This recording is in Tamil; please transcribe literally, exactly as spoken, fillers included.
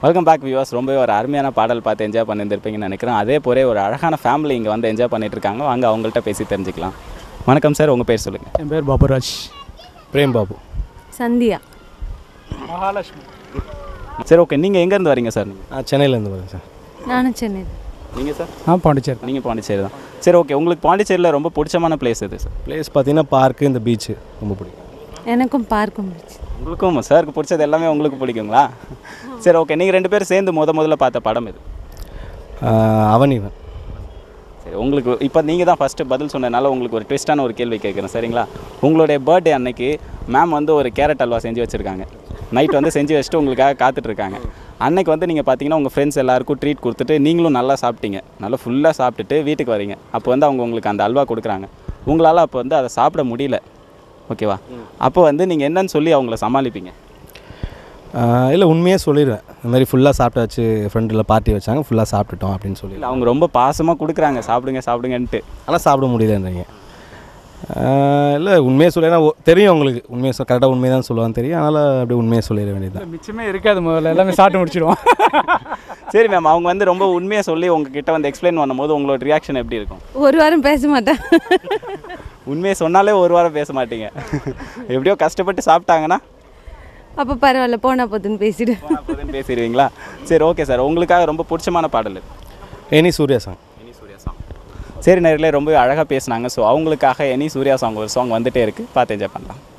Welcome back viewers. ரொம்பவே ஒரு அருமையான பாடல் பார்த்து என்ஜாய் பண்ணியிருந்திருப்பீங்கன்னு நினைக்கிறேன். அதே போல ஒரு அழகான ஃபேமிலி இங்கே வந்து என்ஜாய் பண்ணிட்டு இருக்காங்க. வாங்க அவங்கள்ட்ட பேசி தெரிஞ்சுக்கலாம். வணக்கம் சார், உங்கள் பேர் சொல்லுங்கள். என் பேர் பாபுராஜ். பிரேம் பாபு. சந்தியா. மகாலட்சுமி. சரி, ஓகே. நீங்கள் எங்கேருந்து வரீங்க சார்? நீங்கள் சென்னையிலேருந்து வரேன் சார். நானும் சென்னை. நீங்கள் சார்? ஆ, பாண்டிச்சேரி. நீங்கள் பாண்டிச்சேரி தான். சரி, ஓகே. உங்களுக்கு பாண்டிச்சேரியில் ரொம்ப பிடிச்சமான பிளேஸ் எது சார்? பிளேஸ் பார்த்தீங்கன்னா பார்க்கு, இந்த பீச்சு ரொம்ப பிடிக்கும். எனக்கும் பார்க்கும் பிடிச்சி. உங்களுக்கும் சாருக்கு பிடிச்சது எல்லாமே உங்களுக்கு பிடிக்குங்களா? சரி, ஓகே. நீங்கள் ரெண்டு பேரும் சேர்ந்து முத முதல்ல பார்த்த படம் இது? அவனிவன். சரி, உங்களுக்கு இப்போ நீங்கள் தான் ஃபஸ்ட்டு பதில் சொன்னதுனால உங்களுக்கு ஒரு ட்விஸ்டான ஒரு கேள்வி கேட்குறேன், சரிங்களா? உங்களுடைய பர்த்டே அன்னைக்கு மேம் வந்து ஒரு கேரட் அல்வா செஞ்சு வச்சுருக்காங்க. நைட் வந்து செஞ்சு வச்சுட்டு உங்களுக்காக காத்துட்ருக்காங்க. அன்னைக்கு வந்து நீங்கள் பார்த்தீங்கன்னா உங்கள் ஃப்ரெண்ட்ஸ் எல்லாருக்கும் ட்ரீட் கொடுத்துட்டு நீங்களும் நல்லா சாப்பிட்டீங்க. நல்லா ஃபுல்லாக சாப்பிட்டுட்டு வீட்டுக்கு வரீங்க. அப்போ வந்து அவங்க உங்களுக்கு அந்த அல்வா கொடுக்குறாங்க. உங்களால் அப்போ வந்து அதை சாப்பிட முடியல, ஓகேவா? அப்போ வந்து நீங்கள் என்னன்னு சொல்லி அவங்கள சமாளிப்பீங்க? இல்லை, உண்மையாக சொல்லிடுவேன். இந்த மாதிரி ஃபுல்லாக சாப்பிட்டாச்சு, ஃப்ரெண்டில் பார்ட்டி வச்சாங்க, ஃபுல்லாக சாப்பிட்டுட்டோம் அப்படின்னு சொல்லி. இல்லை, அவங்க ரொம்ப பாசமாக கொடுக்குறாங்க சாப்பிடுங்க சாப்பிடுங்கன்ட்டு. ஆனால் சாப்பிட முடியலன்றீங்க? இல்லை, உண்மையாக சொல்லி, ஏன்னா தெரியும் உங்களுக்கு உண்மையாக சொல் கரெக்டாக உண்மையாக தான் சொல்லுவான்னு தெரியும். அதனால் அப்படியே உண்மையாக சொல்லிட வேண்டியது. மிச்சமே இருக்காது, முதல்ல எல்லாமே சாப்பிட்டு முடிச்சிடுவோம். சரி மேம், அவங்க வந்து ரொம்ப உண்மையாக சொல்லி உங்ககிட்ட வந்து எக்ஸ்பிளைன் பண்ணும்போது உங்களோட ரியாக்ஷன் எப்படி இருக்கும்? ஒரு வாரம் பேச மாட்டேன். உண்மையை சொன்னாலே ஒரு வாரம் பேச மாட்டீங்க. எப்படியோ கஷ்டப்பட்டு சாப்பிட்டாங்கன்னா அப்போ பரவாயில்ல, போனால் போதுன்னு பேசிவிடு போதுன்னு பேசிடுவீங்களா? சரி, ஓகே சார். உங்களுக்காக ரொம்ப பிடிச்சமான பாடல் இது? Any Suriya song. Any Suriya song. சரி, நேரில் ரொம்ப அழகாக பேசினாங்க. ஸோ அவங்களுக்காக எனி சூர்யா சாங் ஒரு சாங் வந்துகிட்டே இருக்குது, பார்த்து என்ஜாய் பண்ணலாம்.